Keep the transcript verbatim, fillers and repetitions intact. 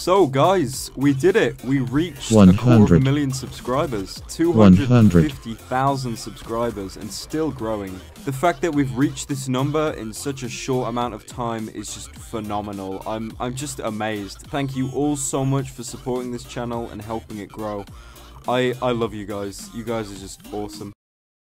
So guys, we did it. We reached a quarter of a million subscribers, two hundred fifty thousand subscribers, and still growing. The fact that we've reached this number in such a short amount of time is just phenomenal. I'm I'm just amazed. Thank you all so much for supporting this channel and helping it grow. I I love you guys. You guys are just awesome.